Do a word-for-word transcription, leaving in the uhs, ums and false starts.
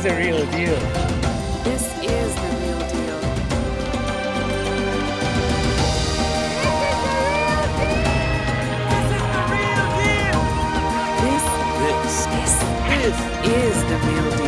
the real deal. This is the real deal. This, This, this, this this is the real deal.